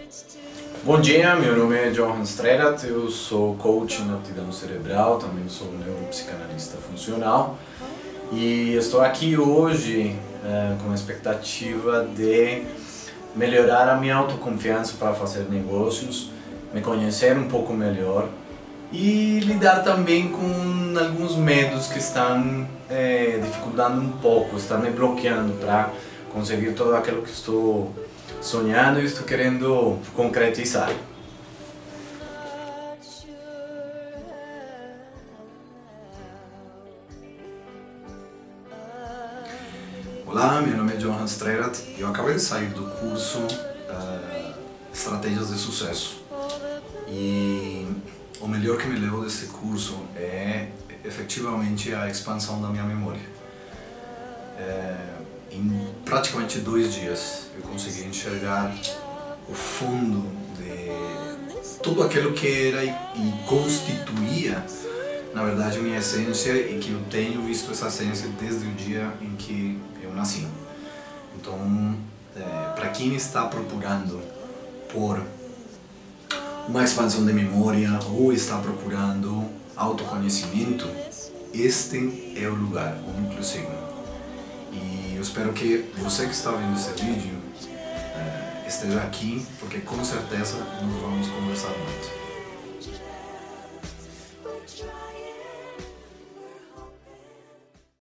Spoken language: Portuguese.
Bom dia, meu nome é Johan Strerat, eu sou coach na aptidão cerebral, também sou neuropsicanalista funcional e estou aqui hoje com a expectativa de melhorar a minha autoconfiança para fazer negócios, me conhecer um pouco melhor e lidar também com alguns medos que estão dificultando um pouco, estão me bloqueando para conseguir tudo aquilo que estou sonhando e estou querendo concretizar. Olá, meu nome é Johan Strerat e eu acabei de sair do curso Estratégias de Sucesso. E o melhor que me levou desse curso é efetivamente a expansão da minha memória. Em praticamente 2 dias eu consegui enxergar o fundo de tudo aquilo que era e constituía, na verdade, a minha essência, e que eu tenho visto essa essência desde o dia em que eu nasci. Então, para quem está procurando por uma expansão de memória ou está procurando autoconhecimento, este é o lugar, o Núcleo Sigma. E eu espero que você que está vendo esse vídeo esteja aqui, porque com certeza nós vamos conversar muito.